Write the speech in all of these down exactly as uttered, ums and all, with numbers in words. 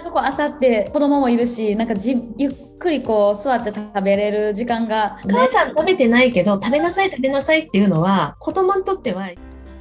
かこう朝って子供もいるし、なんかじゆっくりこう座って食べれる時間が、 お母さん食べてないけど、食べなさい食べなさいっていうのは、子供にとっては、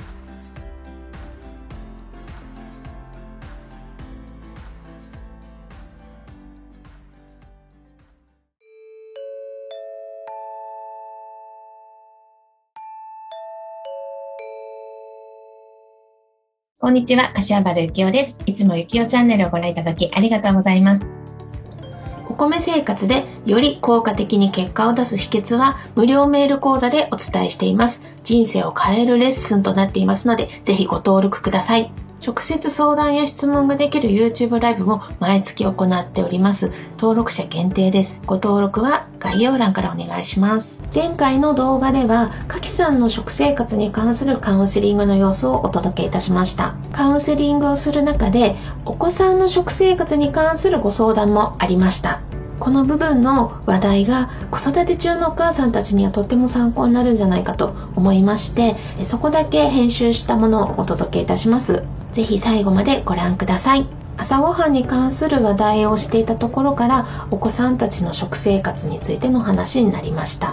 こんにちは、柏原幸男です。いつも幸男チャンネルをご覧いただきありがとうございます。お米生活でより効果的に結果を出す秘訣は無料メール講座でお伝えしています。人生を変えるレッスンとなっていますので、ぜひご登録ください。直接相談や質問ができる YouTube ライブも毎月行っております。登録者限定です。ご登録は概要欄からお願いします。前回の動画では、かきさんの食生活に関するカウンセリングの様子をお届けいたしました。カウンセリングをする中で、お子さんの食生活に関するご相談もありました。この部分の話題が子育て中のお母さんたちにはとっても参考になるんじゃないかと思いまして、そこだけ編集したものをお届けいたします。ぜひ最後までご覧ください。朝ごはんに関する話題をしていたところから、お子さんたちの食生活についての話になりました。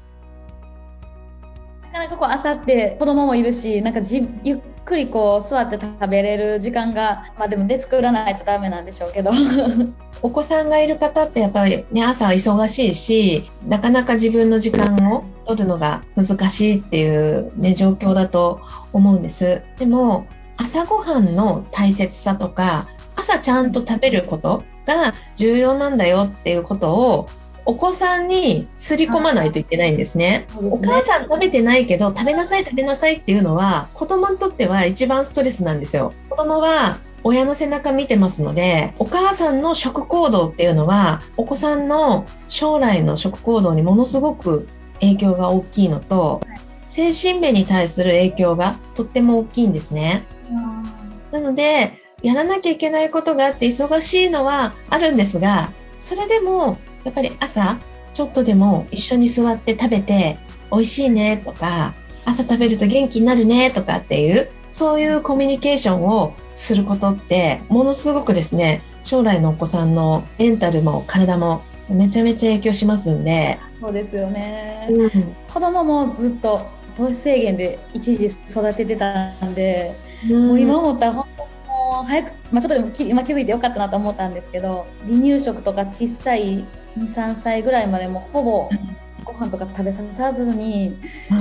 なかなかこう朝って子供もいるし、なんかじゆっくりこう座って食べれる時間が、まあでもで作らないとダメなんでしょうけどお子さんがいる方ってやっぱりね、朝は忙しいし、なかなか自分の時間を取るのが難しいっていうね、状況だと思うんです。でも、朝ごはんの大切さとか、朝ちゃんと食べることが重要なんだよっていうことを、お子さんにすり込まないといけないんですね。 そうですね。 お母さん食べてないけど、食べなさい食べなさいっていうのは、子供にとっては一番ストレスなんですよ。子供は親の背中見てますので、お母さんの食行動っていうのは、お子さんの将来の食行動にものすごく影響が大きいのと、精神面に対する影響がとっても大きいんですね。なので、やらなきゃいけないことがあって忙しいのはあるんですが、それでもやっぱり朝ちょっとでも一緒に座って食べて美味しいねとか、朝食べると元気になるねとかっていう、そういうコミュニケーションをすることってものすごくですね、将来のお子さんのメンタルも体もめちゃめちゃ影響しますんで。 そうですよね、 うん、 子供もずっと糖質制限で一時育ててたんで、うん、もう今思ったら本当にもう早く、まあ、ちょっとでも今気づいてよかったなと思ったんですけど、離乳食とか小さいに、さんさいぐらいまでもほぼご飯とか食べさせずに、うん、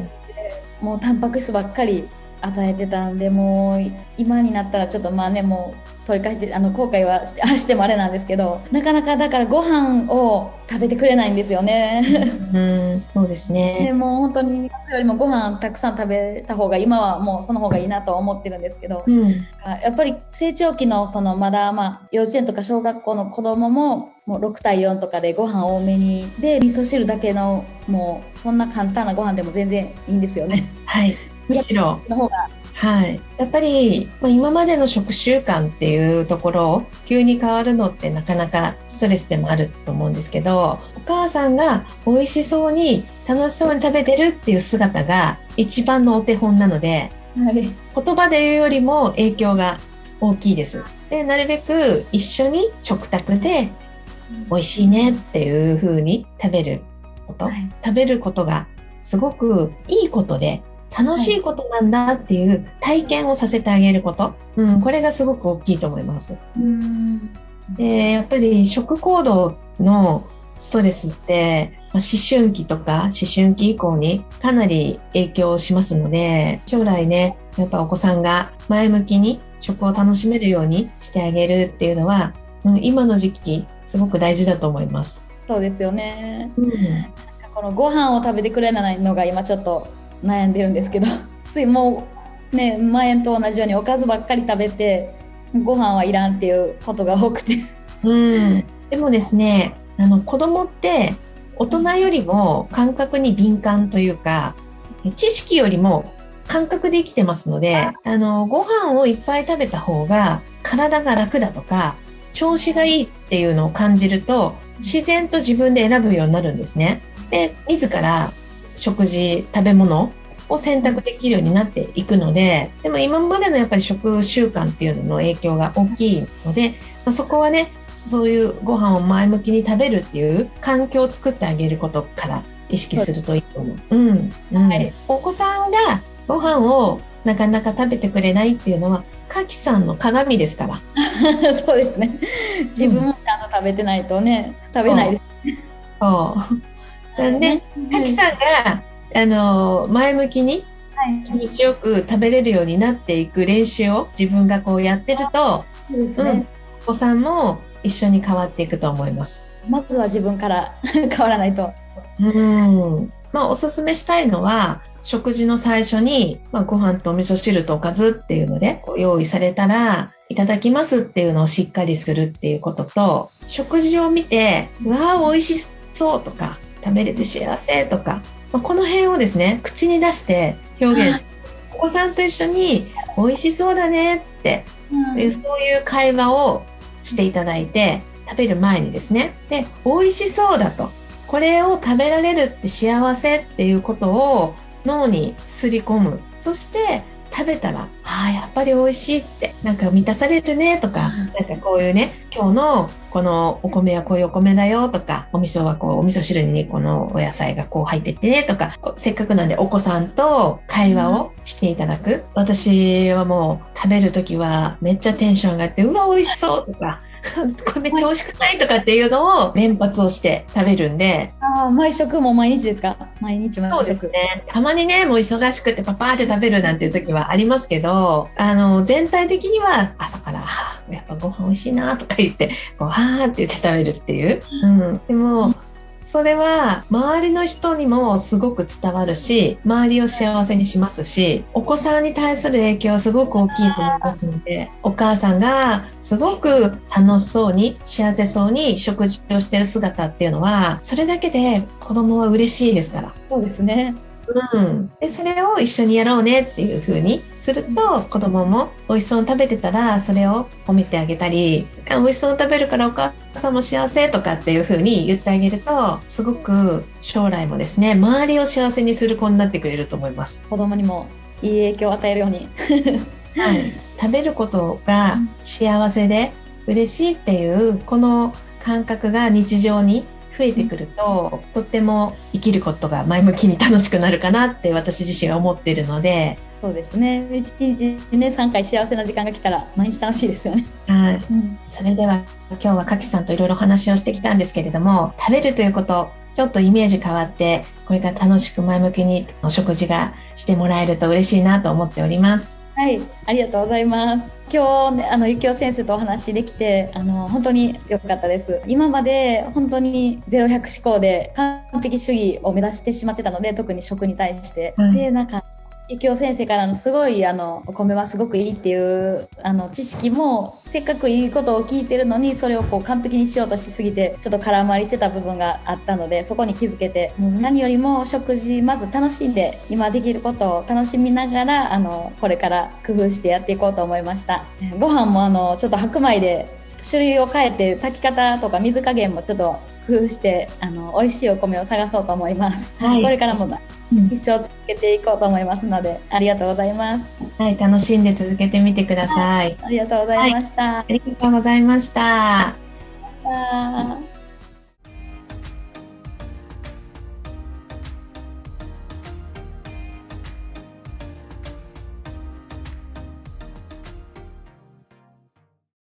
もうタンパク質ばっかり与えてたんで、もう今になったらちょっとまあね、もう取り返してあの後悔はしてしてもあれなんですけど、なかなかだからご飯を食べてくれないんですよね。 うん、そうですね。 でもう本当によりもご飯たくさん食べた方が今はもうその方がいいなとは思ってるんですけど、うん、やっぱり成長期のそのまだまあ幼稚園とか小学校の子供ももうろくたいよんとかでご飯多めにで、味噌汁だけのもうそんな簡単なご飯でも全然いいんですよね。 はい、むしろの方がはい、やっぱり、まあ、今までの食習慣っていうところを急に変わるのってなかなかストレスでもあると思うんですけど、お母さんが美味しそうに楽しそうに食べてるっていう姿が一番のお手本なので、はい、言葉で言うよりも影響が大きいです。で、なるべく一緒に食卓で美味しいねっていう風に食べること、はい、食べることがすごくいいことで楽しいことなんだっていう体験をさせてあげること、うん、これがすごく大きいと思います。うん、で、やっぱり食行動のストレスって、まあ、思春期とか思春期以降にかなり影響しますので、将来ね、やっぱお子さんが前向きに食を楽しめるようにしてあげるっていうのは、うん、今の時期すごく大事だと思います。 そうですよね、うん、このご飯を食べてくれないのが今ちょっと悩んでるんですけど、ついもうね、前と同じようにおかずばっかり食べてご飯はいらんっていうことが多くて、 うん、でもですね、あの子供って大人よりも感覚に敏感というか、知識よりも感覚で生きてますので、あのご飯をいっぱい食べた方が体が楽だとか調子がいいっていうのを感じると、自然と自分で選ぶようになるんですね。で、自ら食事、食べ物を選択できるようになっていくので、でも今までのやっぱり食習慣っていうのの影響が大きいので、まあ、そこはね、そういうご飯を前向きに食べるっていう環境を作ってあげることから意識するといいと思う。うんうん、はい、お子さんがご飯をなかなか食べてくれないっていうのは、かきさんの鏡ですから。 そうですね。自分もちゃんと食べてないとね、食べないです。 そう。なんで、かきさんがあの前向きに気持ちよく食べれるようになっていく練習を自分がこうやってると、そうですね、うん、お子さんも一緒に変わっていくと思います。 まずは自分から変わらないと。 うん。まあ、おすすめしたいのは、食事の最初に、まあ、ご飯とお味噌汁とおかずっていうのでこう用意されたら、いただきますっていうのをしっかりするっていうことと、食事を見て、うわー美味しそうとか、食べれて幸せとか、まあ、この辺をですね、口に出して表現する。お子さんと一緒に美味しそうだねって、うん、そういう会話をしていただいて、食べる前にですね、で、美味しそうだと、これを食べられるって幸せっていうことを脳にすり込む。そして食べたら、ああ、やっぱり美味しいって、なんか満たされるねとか、なんかこういうね、今日のこのお米はこういうお米だよとか、お味噌はこう、お味噌汁にこのお野菜がこう入っててねとか、せっかくなんでお子さんと会話をしていただく。私はもう食べるときはめっちゃテンション上がって、うわ、美味しそうとか、これめっちゃ美味しくないとかっていうのを連発をして食べるんで。 ああ、毎食も毎日ですか？毎日毎食。 そうですね。たまにね、もう忙しくてパパーって食べるなんていう時はありますけど、あの、全体的には朝から、やっぱご飯美味しいなとか言って、こう、はーって言って食べるっていう。うん。でも、それは周りの人にもすごく伝わるし、周りを幸せにしますし、お子さんに対する影響はすごく大きいと思いますので、お母さんがすごく楽しそうに幸せそうに食事をしている姿っていうのは、それだけで子供は嬉しいですから。 そうですね。 うん、でそれを一緒にやろうねっていう風にすると、子供も美味しそうに食べてたらそれを褒めてあげたり、美味しそうに食べるからお母さんも幸せとかっていう風に言ってあげると、すごく将来もですね、周りを幸せにする子になってくれると思います。 子供にもいい影響を与えるように、 はい、食べることが幸せで嬉しいっていうこの感覚が日常に増えてくると、とっても生きることが前向きに楽しくなるかなって私自身は思っているので。 そうですね。いちにちね、さんかい幸せな時間が来たら毎日楽しいですよね。 はい、うん、それでは今日はかきさんといろいろ話をしてきたんですけれども、食べるということ、ちょっとイメージ変わってこれから楽しく前向きにお食事がしてもらえると嬉しいなと思っております。 はい、ありがとうございます。今日ね、あのゆきお先生とお話できて、あの本当に良かったです。今まで本当にゼロひゃく思考で完璧主義を目指してしまってたので、特に食に対して、はい、でなんかゆきお先生からのすごいあのお米はすごくいいっていうあの知識も、せっかくいいことを聞いてるのにそれをこう完璧にしようとしすぎてちょっと空回りしてた部分があったので、そこに気づけて、もう何よりも食事まず楽しんで、今できることを楽しみながらあのこれから工夫してやっていこうと思いました。ご飯もあのちょっと白米でちょっと種類を変えて、炊き方とか水加減もちょっと工夫してあの美味しいお米を探そうと思います。はい、これからも一生続けていこうと思いますので、ありがとうございます。 はい、楽しんで続けてみてください。 はい、ありがとうございました。 はい、ありがとうございました。 あ